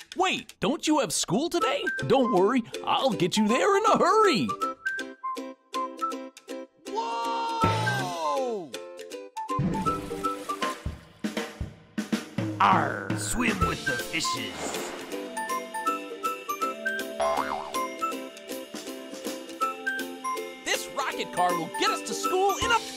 Wait, don't you have school today? Don't worry, I'll get you there in a hurry. Whoa! Arr! Swim with the fishes. This rocket car will get us to school in a